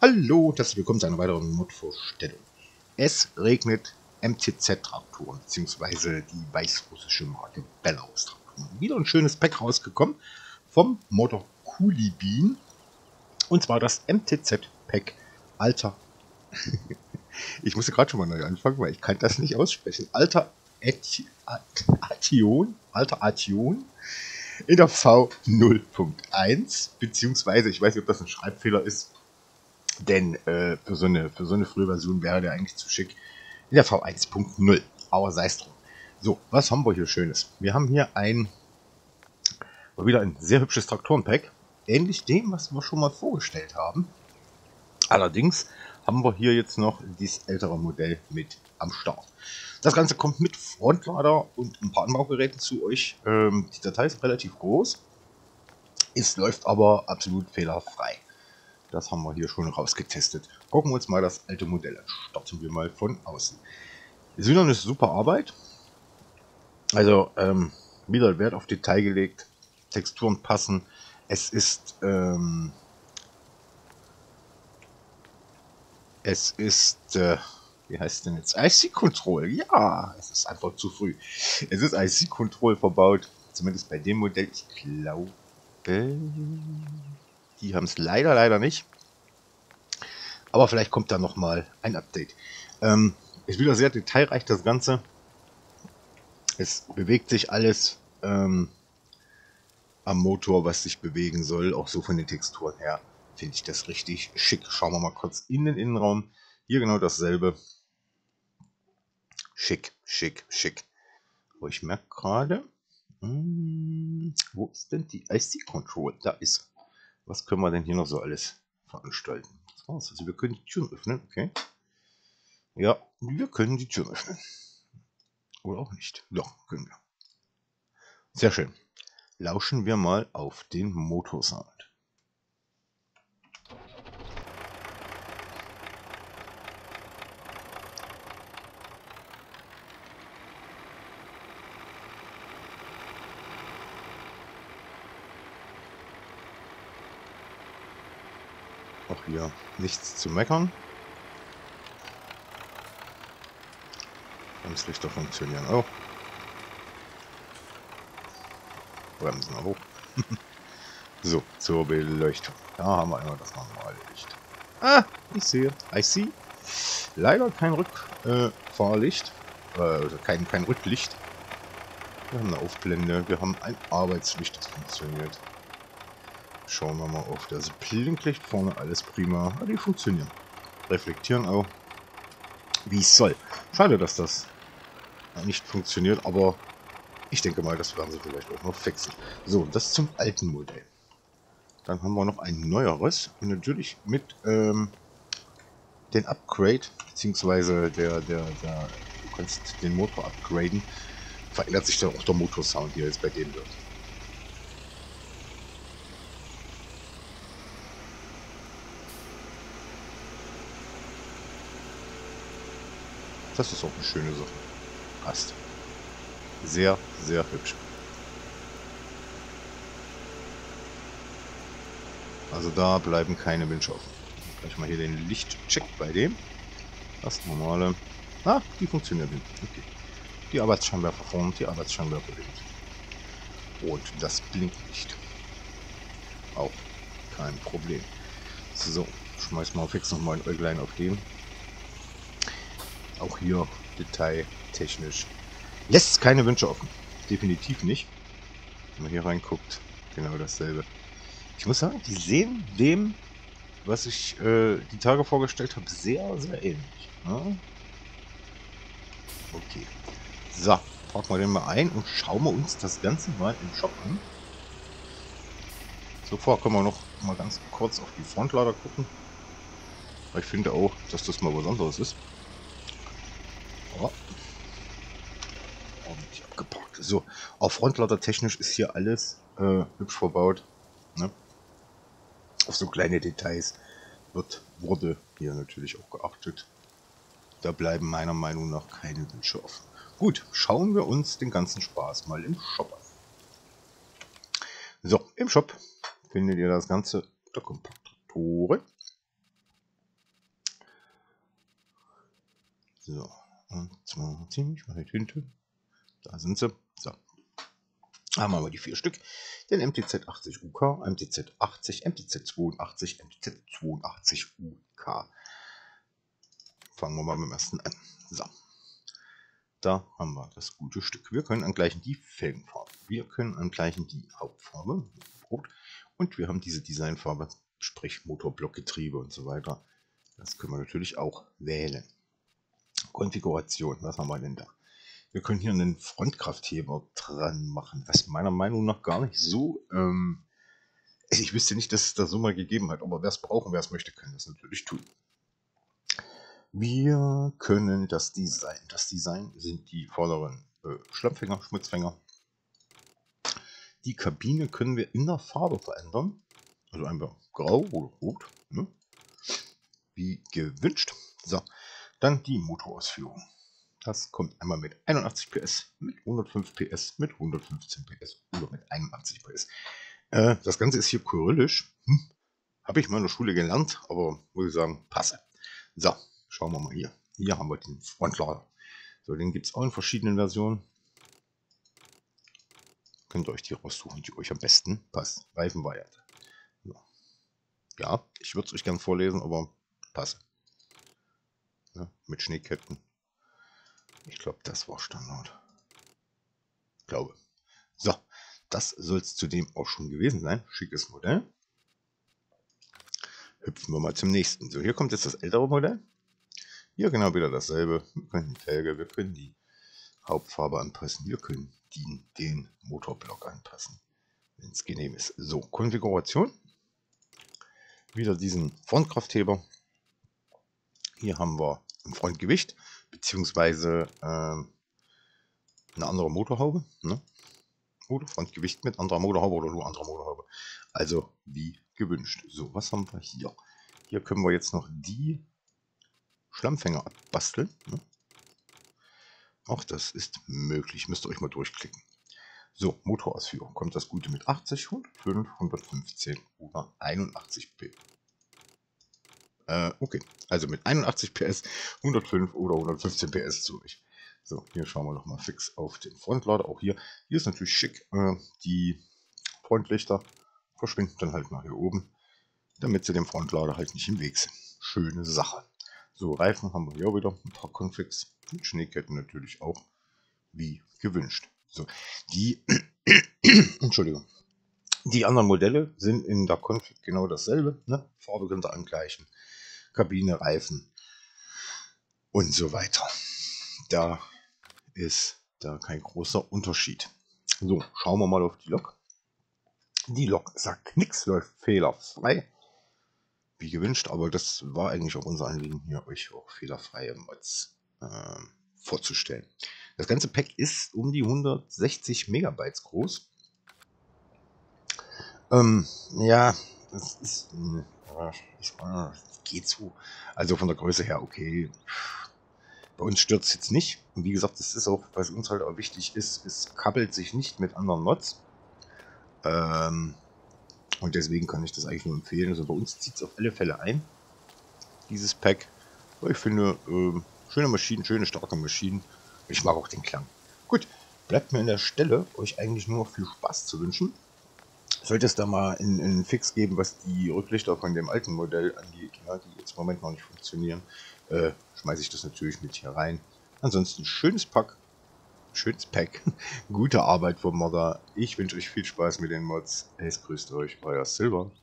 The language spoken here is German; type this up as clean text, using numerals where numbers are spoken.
Hallo und herzlich willkommen zu einer weiteren Mod-Vorstellung. Es regnet MTZ-Traktoren, beziehungsweise die weißrussische Marke Belarus-Traktoren. Wieder ein schönes Pack rausgekommen vom Modder Coolibin. Und zwar das MTZ-Pack Alter. Ich musste gerade schon mal neu anfangen, weil ich kann das nicht aussprechen. Alter Ation in der V0.1, beziehungsweise, ich weiß nicht, ob das ein Schreibfehler ist, denn für so eine frühe Version wäre der eigentlich zu schick in der V1.0. Aber sei es drum. So, was haben wir hier Schönes? Wir haben hier wieder ein sehr hübsches Traktorenpack. Ähnlich dem, was wir schon mal vorgestellt haben. Allerdings haben wir hier jetzt noch dieses ältere Modell mit am Start. Das Ganze kommt mit Frontlader und ein paar Anbaugeräten zu euch. Die Datei ist relativ groß. Es läuft aber absolut fehlerfrei. Das haben wir hier schon rausgetestet. Gucken wir uns mal das alte Modell an. Starten wir mal von außen. Ist wieder eine super Arbeit. Also wieder Wert auf Detail gelegt. Texturen passen. Es ist wie heißt denn jetzt? IC Control. Ja, es ist einfach zu früh. Es ist IC Control verbaut. Zumindest bei dem Modell. Ich glaube, die haben es leider nicht. Aber vielleicht kommt da noch mal ein Update. Ist wieder sehr detailreich das Ganze. Es bewegt sich alles am Motor, was sich bewegen soll. Auch so von den Texturen her finde ich das richtig schick. Schauen wir mal kurz in den Innenraum. Hier genau dasselbe. Schick. Aber ich merke gerade, wo ist denn die IC Control? Da ist. Was können wir denn hier noch so alles veranstalten? Das war's. Also wir können die Türen öffnen. Okay. Ja, wir können die Türen öffnen. Oder auch nicht. Doch, können wir. Sehr schön. Lauschen wir mal auf den Motorsound. Auch hier nichts zu meckern. Bremslichter funktionieren auch. Bremsen auch. So, zur Beleuchtung. Da haben wir einmal das normale Licht. Ah, ich sehe. I see. Leider kein Rückfahrlicht. Also kein Rücklicht. Wir haben eine Aufblende. Wir haben ein Arbeitslicht, das funktioniert. Schauen wir mal auf das Blinklicht vorne. Alles prima. Die funktionieren. Reflektieren auch. Wie es soll. Schade, dass das nicht funktioniert, aber ich denke mal, das werden sie vielleicht auch noch fixen. So, das zum alten Modell. Dann haben wir noch ein neueres. Und natürlich mit den Upgrade, beziehungsweise du kannst den Motor upgraden, verändert sich dann auch der Motorsound, der jetzt bei dem wird. Das ist auch eine schöne Sache. Passt. Sehr hübsch. Also da bleiben keine Wünsche offen. Gleich mal hier den Lichtcheck bei dem. Das normale. Ah, die funktioniert nicht. Okay. Die Arbeitsscheinwerfer vorne, die Arbeitsscheinwerfer hinten. Und das Blinklicht. Auch kein Problem. So, schmeiß mal fix nochmal ein Äuglein auf den. Auch hier detailtechnisch lässt keine Wünsche offen. Definitiv nicht. Wenn man hier reinguckt, genau dasselbe. Ich muss sagen, die sehen dem, was ich die Tage vorgestellt habe, sehr ähnlich. Ja? Okay. So, packen wir den mal ein und schauen wir uns das Ganze mal im Shop an. Zuvor können wir noch mal ganz kurz auf die Frontlader gucken. Weil ich finde auch, dass das mal was anderes ist. Ja. Ordentlich abgepackt. So, auf Frontlader technisch ist hier alles hübsch verbaut. Ne? Auf so kleine Details wurde hier natürlich auch geachtet. Da bleiben meiner Meinung nach keine Wünsche offen. Gut, schauen wir uns den ganzen Spaß mal im Shop an. So, im Shop findet ihr das Ganze der Kompaktoren. So, und zwar ziemlich weit hinten. Da sind sie. So. Haben wir aber die 4 Stück. Den MTZ 80 UK, MTZ 80, MTZ 82, MTZ 82 UK. Fangen wir mal mit dem ersten an. So. Da haben wir das gute Stück. Wir können angleichen die Felgenfarbe. Wir können angleichen die Hauptfarbe. Rot. Und wir haben diese Designfarbe, sprich Motorblockgetriebe und so weiter. Das können wir natürlich auch wählen. Konfiguration, was haben wir denn da? Wir können hier einen Frontkraftheber dran machen, was meiner Meinung nach gar nicht so... ich wüsste nicht, dass es da so mal gegeben hat, aber wer es brauchen, wer es möchte, kann das natürlich tun. Wir können das Design. Das Design sind die vorderen Schlammfänger, Schmutzfänger. Die Kabine können wir in der Farbe verändern. Also einfach grau oder rot. Ne? Wie gewünscht. So, dann die Motorausführung. Das kommt einmal mit 81 PS, mit 105 PS, mit 115 PS oder mit 81 PS. Das Ganze ist hier kyrillisch. Habe ich mal in der Schule gelernt, aber muss ich sagen, passe. So, schauen wir mal hier. Hier haben wir den Frontlader. So, den gibt es auch in verschiedenen Versionen. Könnt ihr euch die raussuchen, die euch am besten passt. Reifenvariante. So. Ja, ich würde es euch gern vorlesen, aber passe. Ja, mit Schneeketten. Ich glaube, das war Standard. Glaube. So, das soll es zudem auch schon gewesen sein. Schickes Modell. Hüpfen wir mal zum nächsten. So, hier kommt jetzt das ältere Modell. Hier genau wieder dasselbe. Wir können die Felge, wir können die Hauptfarbe anpassen, wir können den Motorblock anpassen, wenn es genehm ist. So, Konfiguration. Wieder diesen Frontkraftheber. Hier haben wir ein Frontgewicht, beziehungsweise eine andere Motorhaube. Ne? Oder Frontgewicht mit anderer Motorhaube oder nur anderer Motorhaube. Also wie gewünscht. So, was haben wir hier? Hier können wir jetzt noch die Schlammfänger abbasteln. Ne? Auch das ist möglich. Müsst ihr euch mal durchklicken. So, Motorausführung. Kommt das Gute mit 80, 105, 115 oder 81 P. Okay, also mit 81 PS, 105 oder 115 PS zu euch. So, hier schauen wir noch mal fix auf den Frontlader. Auch hier ist natürlich schick. Die Frontlichter verschwinden dann halt nach hier oben, damit sie dem Frontlader halt nicht im Weg sind. Schöne Sache. So, Reifen haben wir hier wieder ein paar Configs. Und Schneeketten natürlich auch, wie gewünscht. So, die Entschuldigung. Die anderen Modelle sind in der Config genau dasselbe. Ne? Farbe könnt ihr angleichen. Kabine, Reifen und so weiter. Da ist da kein großer Unterschied. So, schauen wir mal auf die Lok. Die Lok sagt nichts, läuft fehlerfrei. Wie gewünscht, aber das war eigentlich auch unser Anliegen, hier euch auch fehlerfreie Mods vorzustellen. Das ganze Pack ist um die 160 Megabytes groß. Ja, das ist... geht so. Also von der Größe her okay. Bei uns stört es jetzt nicht. Und wie gesagt, das ist auch, was uns halt auch wichtig ist, es kappelt sich nicht mit anderen Mods. Und deswegen kann ich das eigentlich nur empfehlen. Also bei uns zieht es auf alle Fälle ein, dieses Pack. Weil ich finde, schöne Maschinen, schöne, starke Maschinen. Ich mag auch den Klang. Gut, bleibt mir an der Stelle, euch eigentlich nur noch viel Spaß zu wünschen. Sollte es da mal einen Fix geben, was die Rücklichter von dem alten Modell angeht, ja, die jetzt im Moment noch nicht funktionieren, schmeiße ich das natürlich mit hier rein. Ansonsten schönes Pack, gute Arbeit vom Modder. Ich wünsche euch viel Spaß mit den Mods. Es grüßt euch, euer Silber.